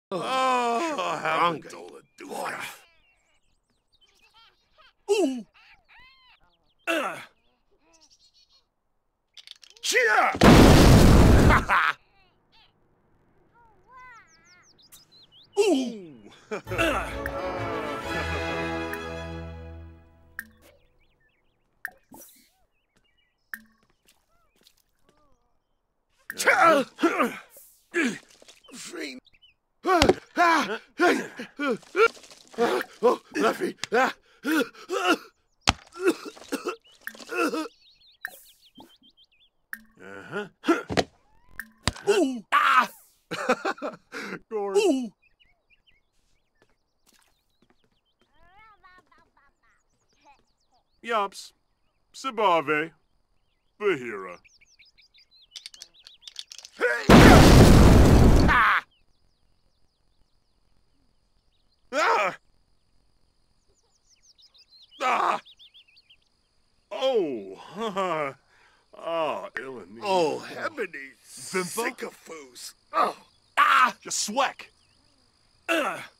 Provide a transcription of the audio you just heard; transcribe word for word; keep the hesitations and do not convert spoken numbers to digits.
Oh, haven't told a doof. Ooh! Uh. Cheer! Ha ha! Ooh! uh. Free. Oh, Leffy. Uh-huh. Ooh! Ah! Gord. Ooh! Yops. Sabave. Bahira. Hey! Ah! Ah! Ah! Oh! Oh, Illinois. Oh, Ebony. Sycophus. Oh. Ah! Just sweck. Ugh.